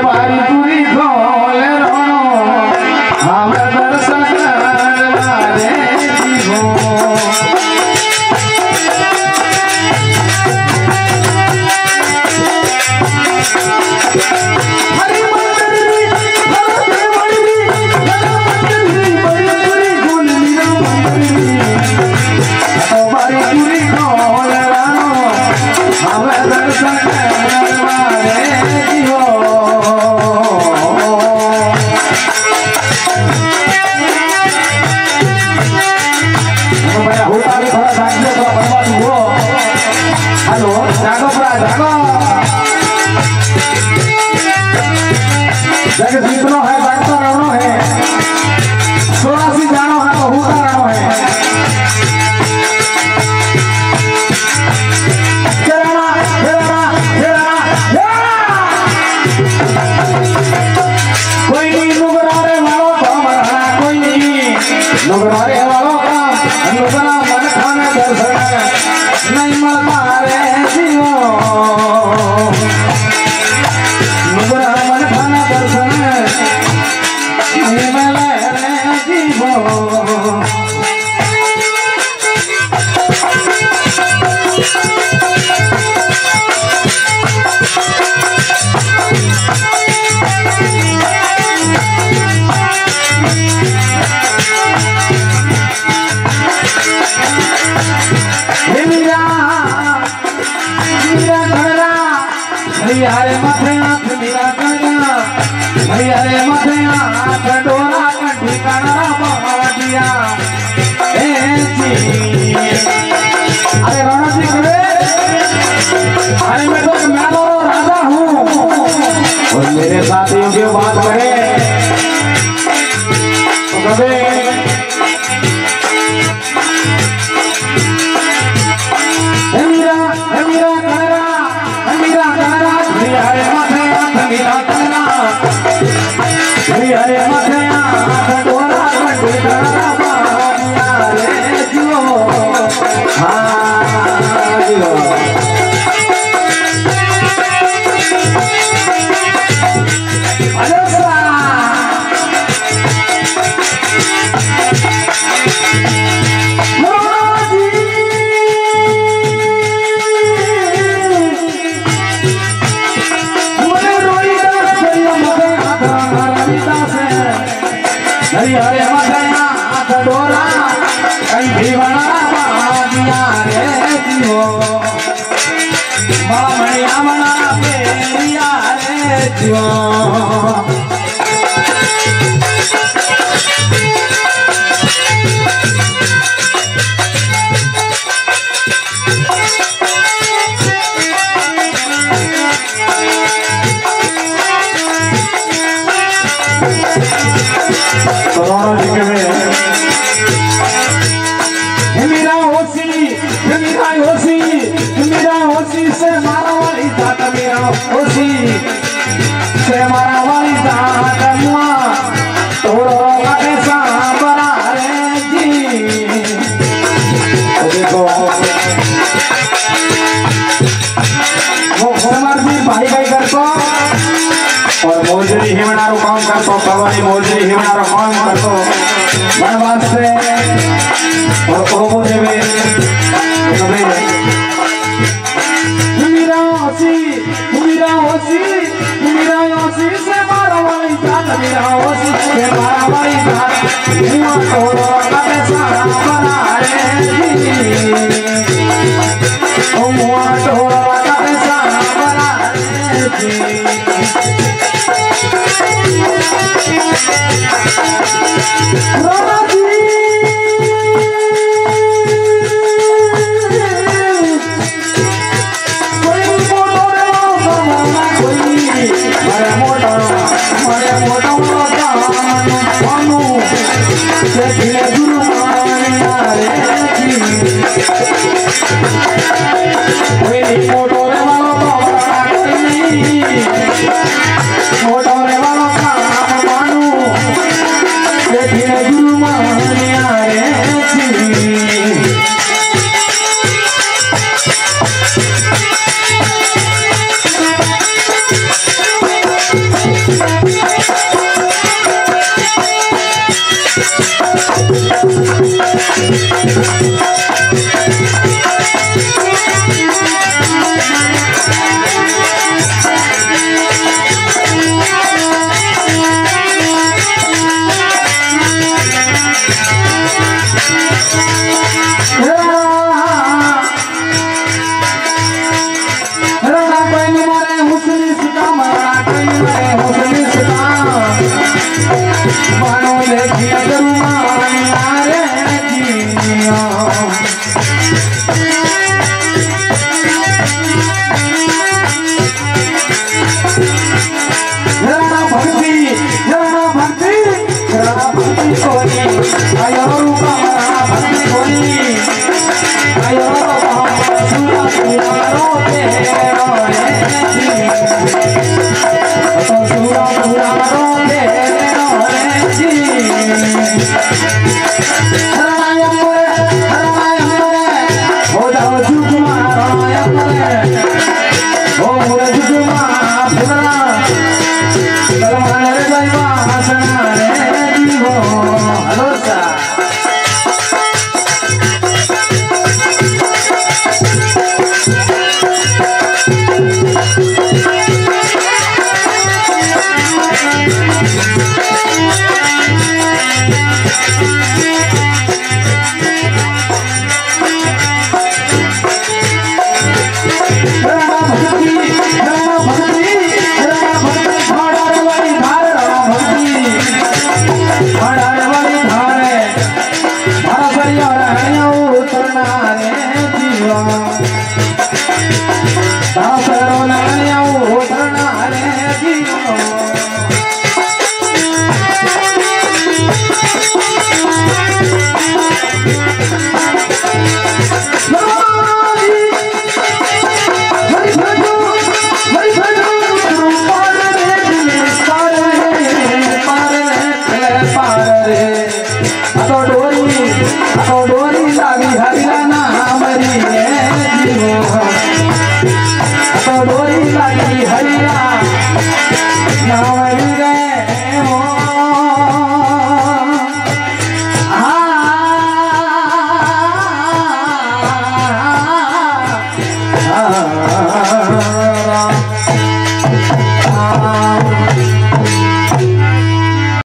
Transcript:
बारी पूरी खोल रोनो हम दर्शन करवारे जीवो जगह जीतनो है बढ़ता रहनो है 84 जानो है तो होता रहनो है चलना चलना चलना कोई नहीं नुगरारे वालों का मरना कोई नहीं नुगरारे वालों का नुगरा मन खाने दर्शन नहीं मरता रे जीवो नुगरा मन खाना दर्शन नहीं मिले रे जीवो हरे माथे हाथ मेरा कन्या हरे माथे हाथ डोरा कंठी काना बावड़िया अरे राणा जी कहे अरे मैं तो राजा हूँ और मेरे साथियों की बात कहे तो कभी हरे माथे हाथ मेरा कन्या हरे माथे हाथ डोरा कंठी काना बावड़िया रे जीवो हाँ जीवो हरे माथे हाथ डोरा कंठी बना बावड़िया रे जीवो बड़ा बढ़िया बना पेरिया रे जीवो से मारा वाली जात मेरा होशी से मारा वाली जात मुआ तोड़ो लगे सांबरा रे जी देखो वो कुमार जी भाई भाई करतो और मोजरी हिमनारो काम करतो भवानी मोजरी हिमनारो काम करतो बनवास से और प्रभु देवे मेरा होशी से मारा वाली जात मेरा होशी से मारा वाली जात मुआ तोड़ो लगे सांबरा रे जी ओ मुआ तोड़ो लगे सांबरा रे जी डोरी